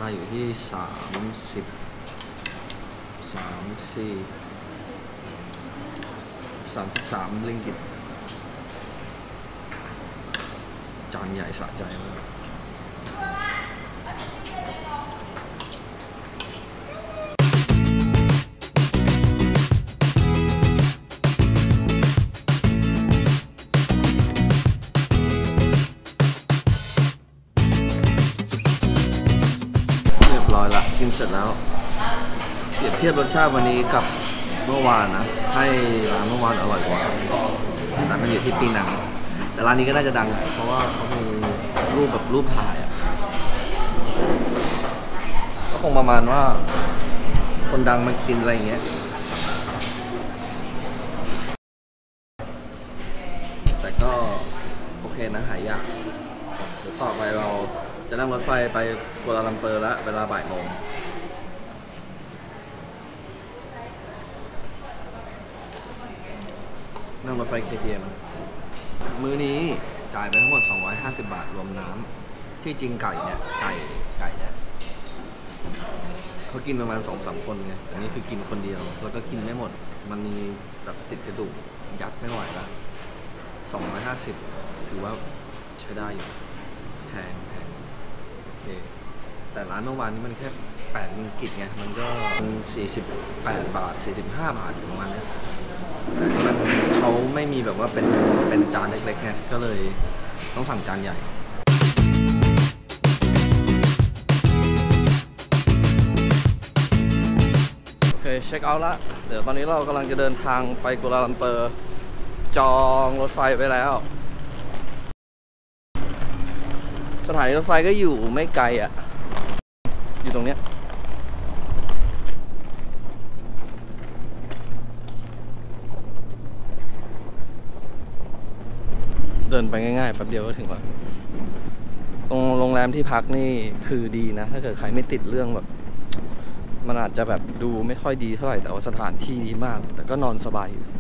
อยู่ที่33 ริงกิตจานใหญ่สะใจมากกินเสร็จแล้วเปรียบเทียบรสชาติวันนี้กับเมื่อวานนะให้ร้านเมื่อวานอร่อยกว่าร้านมันอยู่ที่ปีนังแต่ร้านนี้ก็น่าจะดังเพราะว่าเขามีรูปแบบรูปถ่ายอ่ะก็คงประมาณว่าคนดังมากินอะไรอย่างเงี้ยแต่ก็โอเคนะหายากเดี๋ยวต่อไปเราจะนั่งรถไฟไปกัวลาลัมเปอร์แล้วเวลาบ่ายโมงนั่งรถไฟ KTM มื้อนี้จ่ายไปทั้งหมด250 บาทรวมน้ำที่จริงไก่เนี่ยเขากินประมาณ 2-3 คนไงแต่นี่คือกินคนเดียวแล้วก็กินไม่หมดมันมีแบบติดกระดูกยัดไม่ไหวแล้ว250ถือว่าใช้ได้อยู่แพงโอเคแต่ร้านเมื่อวานนี้มันแค่8 ริงกิตไงมันก็48 บาท45 บาทประมาณนี้แต่นี่มันเขาไม่มีแบบว่าเป็นจานเล็กๆไงก็เลยต้องสั่งจานใหญ่โอเคเช็คเอาท์ละเดี๋ยวตอนนี้เรากำลังจะเดินทางไปกัวลาลัมเปอร์จองรถไฟไว้แล้วสถานีรถไฟก็อยู่ไม่ไกลอ่ะอยู่ตรงเนี้ยเดินไปง่ายๆแป๊บเดียวก็ถึงแล้วตรงโรงแรมที่พักนี่คือดีนะถ้าเกิดใครไม่ติดเรื่องแบบมันอาจจะแบบดูไม่ค่อยดีเท่าไหร่แต่ว่าสถานที่ดีมากแต่ก็นอนสบายอยู่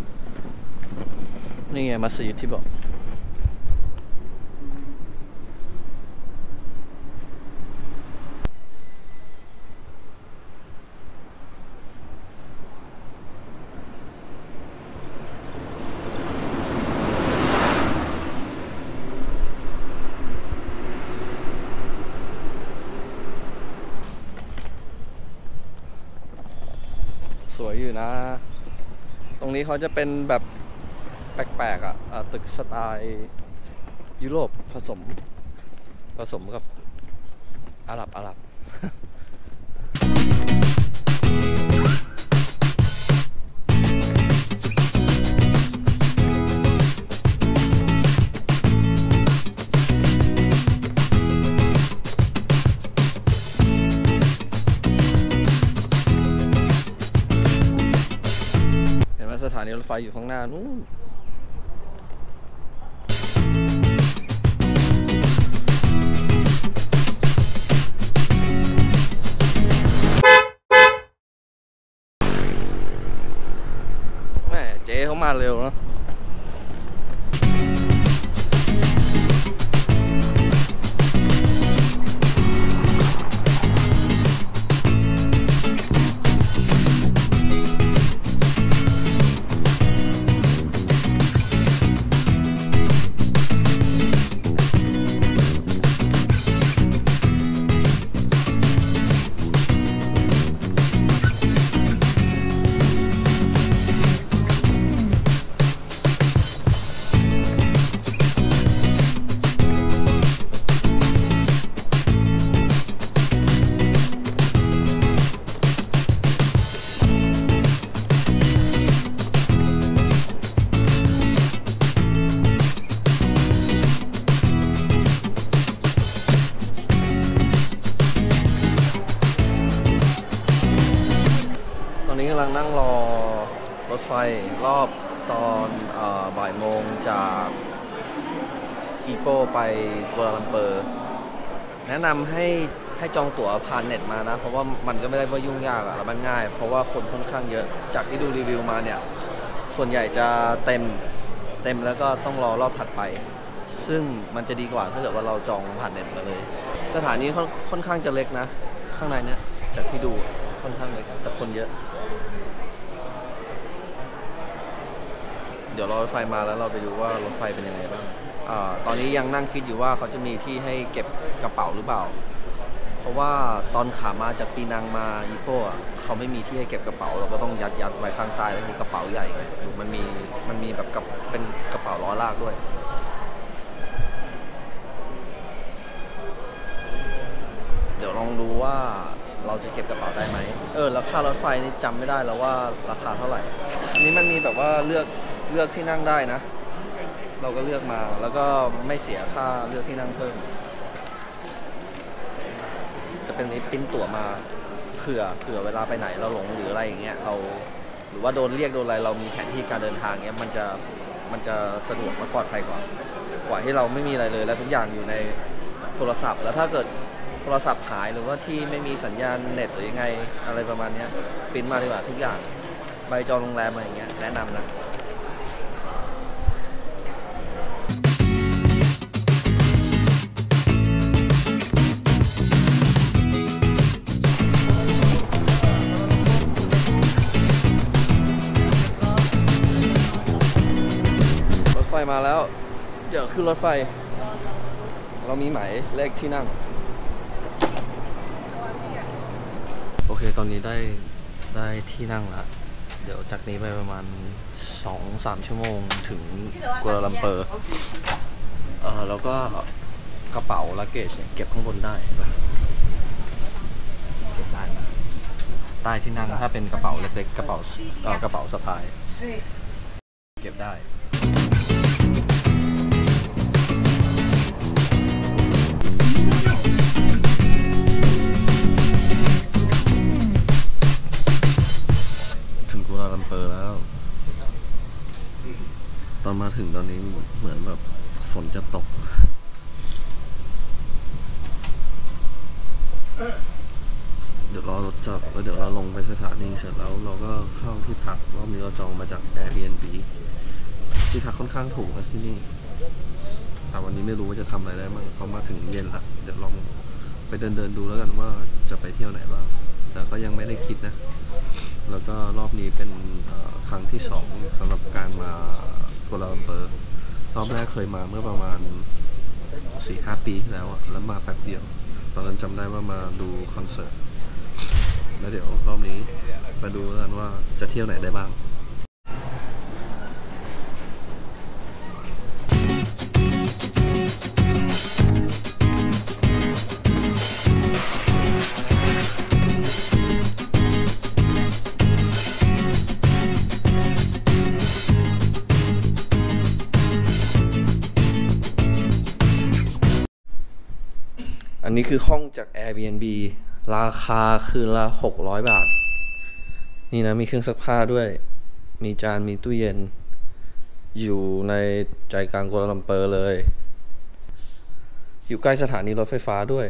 นี่ไงมัสยิดที่บอกสวยอยู่นะตรงนี้เขาจะเป็นแบบแปลกๆอ่ะตึกสไตล์ยุโรปผสมกับอาหรับสถานีรถไฟอยู่ข้างหน้านู้นแม่เจ๊เขามาเร็วเนาะกำลังนั่งรอรถไฟรอบตอนบ่ายโมงจากอีโปไปกัวลาลัมเปอร์แนะนำให้จองตั๋วผ่านเน็ตมานะเพราะว่ามันก็ไม่ได้ว่ายุ่งยากอะแล้วมันง่ายเพราะว่าคนค่อนข้างเยอะจากที่ดูรีวิวมาเนี่ยส่วนใหญ่จะเต็มแล้วก็ต้องรอรอบถัดไปซึ่งมันจะดีกว่าถ้าเกิดว่าเราจองผ่านเน็ตมาเลยสถานีค่อนข้างจะเล็กนะข้างในเนี้ยจากที่ดูค่อนข้างเล็กแต่คนเยอะเดี๋ยวรอรถไฟมาแล้วเราไปดูว่ารถไฟเป็นยังไงบ้างตอนนี้ยังนั่งคิดอยู่ว่าเขาจะมีที่ให้เก็บกระเป๋าหรือเปล่าเพราะว่าตอนขามาจากปีนังมาอีโป้เขาไม่มีที่ให้เก็บกระเป๋าเราก็ต้องยัดไว้ข้างใต้แล้วมีกระเป๋าใหญ่ไงมันมีแบบกับเป็นกระเป๋าล้อลากด้วยเดี๋ยวลองดูว่าเราจะเก็บกระเป๋าได้ไหมแล้วค่ารถไฟนี่จำไม่ได้แล้วว่าราคาเท่าไหร่อันนี้มันมีแบบว่าเลือกที่นั่งได้นะเราก็เลือกมาแล้วก็ไม่เสียค่าเลือกที่นั่งเพิ่มจะเป็นนี้ปิ้นตั๋วมาเผื่อเวลาไปไหนเราหลงหรืออะไรอย่างเงี้ยเราหรือว่าโดนเรียกโดนอะไรเรามีแผนที่การเดินทางเงี้ยมันจะสะดวกและปลอดภัยกว่าที่เราไม่มีอะไรเลยและทุกอย่างอยู่ในโทรศัพท์แล้วถ้าเกิดโทรศัพท์หายหรือว่าที่ไม่มีสัญญาณเน็ตหรือยังไงอะไรประมาณนี้ปิ้นมาดีกว่าทุกอย่างใบจองโรงแรมอะไรอย่างเงี้ยแนะนำนะรถไฟมาแล้วเดี๋ยวขึ้นรถไฟเรามีหมายเลขที่นั่งโอเคตอนนี้ได้ที่นั่งแล้วเดี๋ยวจากนี้ไปประมาณ 2-3 ชั่วโมงถึงกัวลาลัมเปอร์แล้วก็กระเป๋าลักเกจเนี่ยเก็บข้างบนได้เก็บได้ใต้ที่นั่งถ้าเป็นกระเป๋าเล็กๆกระเป๋าสะพายเก็บได้กัวลาลัมเปอร์แล้วตอนมาถึงตอนนี้เหมือนแบบฝนจะตกเดี๋ยวรอรถจอดแล้วเดี๋ยวเราลงไปสถานีเสร็จแล้วเราก็เข้าที่พักรอบนี้เราจองมาจาก Airbnb ที่พักค่อนข้างถูกนะที่นี่แต่วันนี้ไม่รู้ว่าจะทำอะไรได้บ้างเขามาถึงเย็นละเดี๋ยวลองไปเดินดูแล้วกันว่าจะไปเที่ยวไหนบ้างแต่ก็ยังไม่ได้คิดนะแล้วก็รอบนี้เป็นครั้งที่2สำหรับการมากัวลาลัมเปอร์รอบแรกเคยมาเมื่อประมาณ 4-5 ปีที่แล้วแล้วมาแป๊บเดียวตอนนั้นจำได้ว่ามาดูคอนเสิร์ตแล้วเดี๋ยวรอบนี้มาดูกันว่าจะเที่ยวไหนได้บ้างอันนี้คือห้องจาก Airbnb ราคาคืนละ600 บาทนี่นะมีเครื่องซักผ้าด้วยมีจานมีตู้เย็นอยู่ในใจกลางกัวลาลัมเปอร์เลยอยู่ใกล้สถานีรถไฟฟ้าด้วย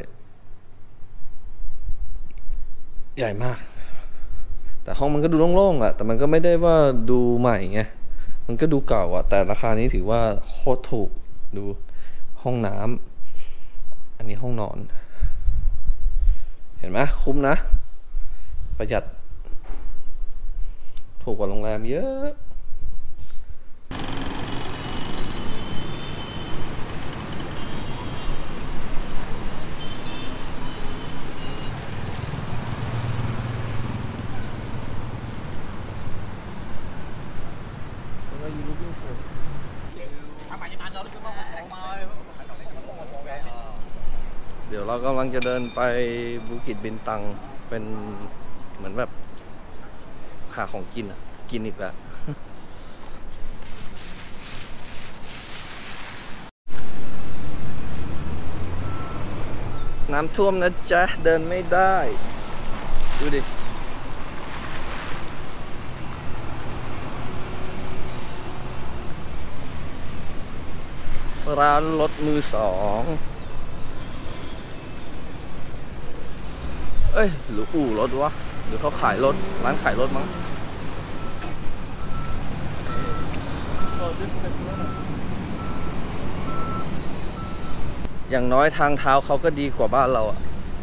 ใหญ่มากแต่ห้องมันก็ดูโล่งๆแต่มันก็ไม่ได้ว่าดูใหม่ไงมันก็ดูเก่าแต่ราคานี้ถือว่าโคตรถูกดูห้องน้ำอันนี้ห้องนอนเห็นไหมคุ้มนะประหยัดถูกกว่าโรงแรมเยอะเดี๋ยวเรากำลังจะเดินไปบูกิตบินตังเป็นเหมือนแบบหาของกินกินอีกแล้วน้ำท่วมนะจ๊ะเดินไม่ได้ดูดิร้านรถมือสองหรืออู่รถวะหรือเขาขายรถร้านขายรถมั้งอย่างน้อยทางเท้าเขาก็ดีกว่าบ้านเราอะ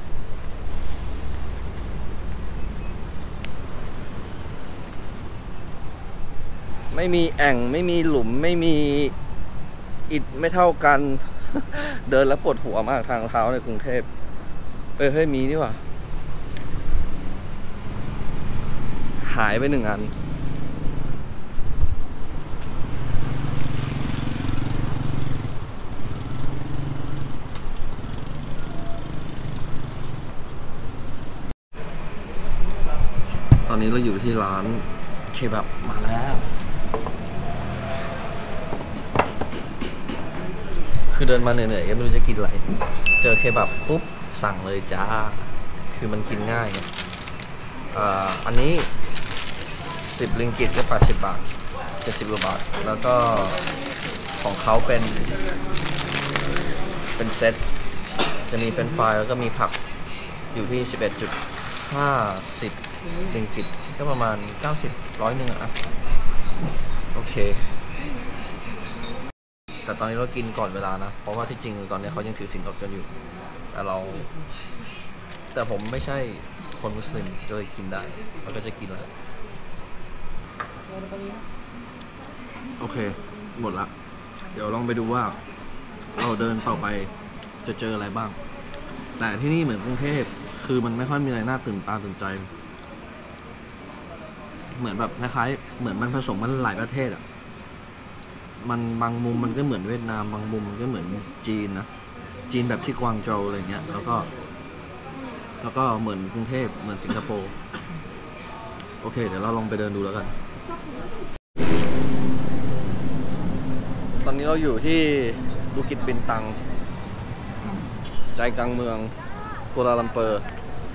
ไม่มีแอ่งไม่มีหลุมไม่มีอิฐไม่เท่ากัน เดินแล้วปวดหัวมากทางเท้าในกรุงเทพเฮ้ยมีนี่หว่าหายไป1 อันตอนนี้เราอยู่ที่ร้านเคบับมาแล้วคือเดินมาเหนื่อยๆก็ไม่รู้จะกินอะไรเจอเคบับปุ๊บสั่งเลยจ้าคือมันกินง่ายอันนี้10 ริงกิตก็80 บาท70 กว่าบาทแล้วก็ของเขาเป็นเซตจะมีเฟรนช์ฟรายแล้วก็มีผักอยู่ที่ 11.50 ริงกิตก็ประมาณ90 100อะโอเคแต่ตอนนี้เรากินก่อนเวลานะเพราะว่าที่จริงตอนนี้เขายังถือศีลอดกันอยู่แต่ผมไม่ใช่คนมุสลิมก็เลยกินได้เราก็จะกินแล้วโอเคหมดละเดี๋ยวลองไปดูว่าเราเดินต่อไปจะเจออะไรบ้างแต่ที่นี่เหมือนกรุงเทพคือมันไม่ค่อยมีอะไรน่าตื่นตาตื่นใจเหมือนแบบคล้ายๆเหมือนมันผสมมันหลายประเทศอ่ะมันบางมุมมันก็เหมือนเวียดนามบางมุมมันก็เหมือนจีนนะจีนแบบที่กวางโจวอะไรเงี้ยแล้วก็เหมือนกรุงเทพเหมือนสิงคโปร์โอเคเดี๋ยวเราลองไปเดินดูแล้วกันตอนนี้เราอยู่ที่บูกิตบินตังใจกลางเมืองกัวลาลัมเปอร์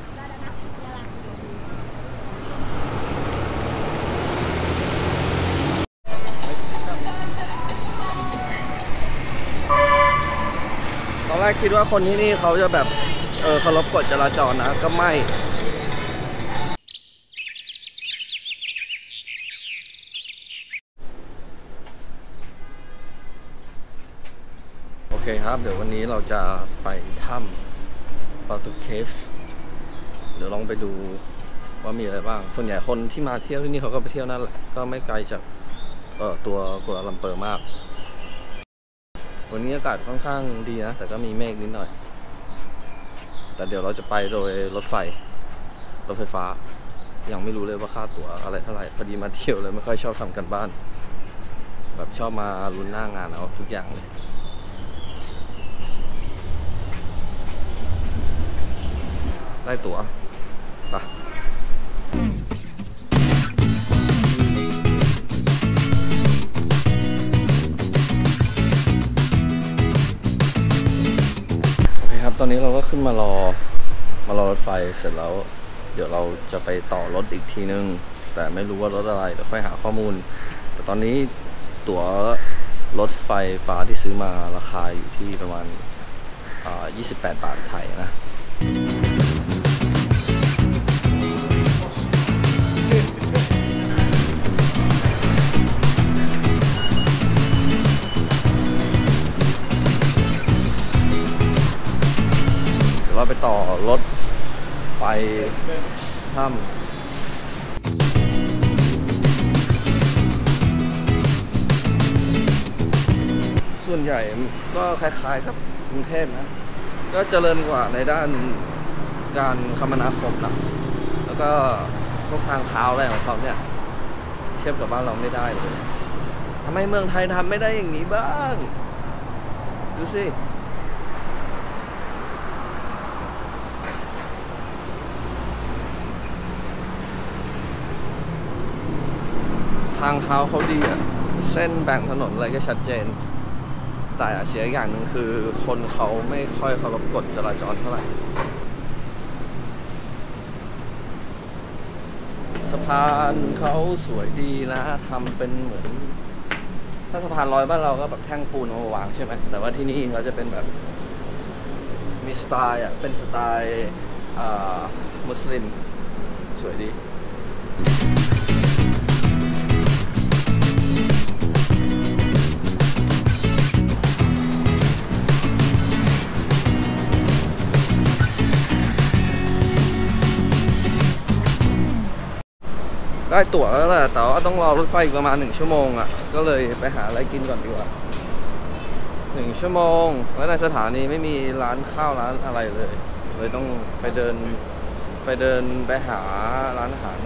ตอนแรกคิดว่าคนที่นี่เขาจะแบบเคารพกฎจราจรนะก็ไม่โอเคครับเดี๋ยววันนี้เราจะไปถ้ำปาตูเคฟเดี๋ยวลองไปดูว่ามีอะไรบ้างส่วนใหญ่คนที่มาเที่ยวที่นี่เขาก็ไปเที่ยวนั่นแหละก็ไม่ไกลจากตัวกัวลาลัมเปอร์มากวันนี้อากาศค่อนข้างดีนะแต่ก็มีเมฆนิดหน่อยแต่เดี๋ยวเราจะไปโดยรถไฟฟ้ายังไม่รู้เลยว่าค่าตั๋วอะไรเท่าไหร่พอดีมาเที่ยวเลยไม่ค่อยชอบทำกันบ้านแบบชอบมาลุ้นหน้างานเอาทุกอย่างเลยได้ตั๋วไปตอนนี้เราก็ขึ้นมารอรถไฟเสร็จแล้วเดี๋ยวเราจะไปต่อรถอีกทีนึงแต่ไม่รู้ว่ารถอะไรเดี๋ยวค่อยหาข้อมูลแต่ตอนนี้ตั๋วรถไฟฟ้าที่ซื้อมาราคาอยู่ที่ประมาณ28 บาทไทยนะเราไปต่อรถไปถ้ำส่วนใหญ่ก็คล้ายๆกับกรุงเทพนะก็เจริญกว่าในด้านการคมนาคมนะแล้วก็พวกทางเท้าอะไรของเขาเนี่ยเทียบกับบ้านเราไม่ได้เลยทำไมเมืองไทยทำไม่ได้อย่างนี้บ้างดูสิทางเท้าเขาดีอ่ะเส้นแบ่งถนนอะไรก็ชัดเจนแต่เสียอย่างหนึ่งคือคนเขาไม่ค่อยเคารพกฎจราจรเท่าไหร่สะพานเขาสวยดีนะทำเป็นเหมือนถ้าสะพานลอยบ้านเราก็แบบแท่งปูนมาวางใช่ไหมแต่ว่าที่นี่เขาจะเป็นแบบมีสไตล์อ่ะเป็นสไตล์มุสลิมสวยดีได้ตั๋วแล้วแหละแต่ว่าต้องรอรถไฟอีกประมาณ1 ชั่วโมงอ่ะก็เลยไปหาอะไรกินก่อนดีกว่า1 ชั่วโมงแล้วในสถานีไม่มีร้านข้าวร้านอะไรเลยต้องไปเดินไปหาร้านอาหาร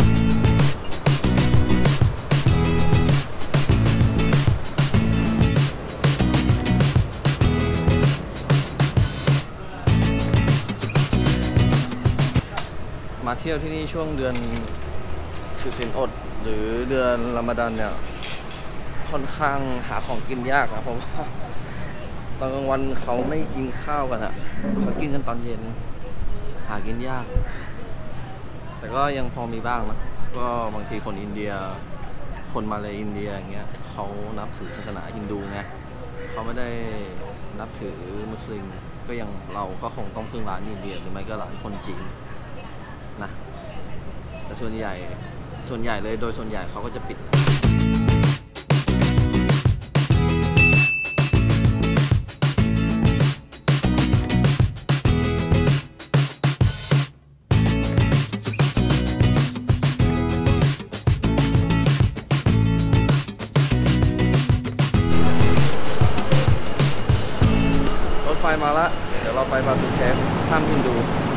มาเที่ยวที่นี่ช่วงเดือนถือศีลอดหรือเดือนรอมฎอนเนี่ยค่อนข้างหาของกินยากนะเพราะว่าตอนกลางวันเขาไม่กินข้าวกันอ่ะเขากินกันตอนเย็นหากินยากแต่ก็ยังพอมีบ้างนะก็บางทีคนอินเดียคนมาเลยอินเดียอย่างเงี้ยเขานับถือศาสนาฮินดูไงเขาไม่ได้นับถือมุสลิมก็ยังเราก็คงต้องพึ่งร้านอินเดียหรือไม่ก็ร้านคนจีนนะแต่ส่วนใหญ่เลยโดยส่วนใหญ่เขาก็จะปิดรถไฟมาละเดี๋ยวเราไปบาตูเคฟข้ามฮินดู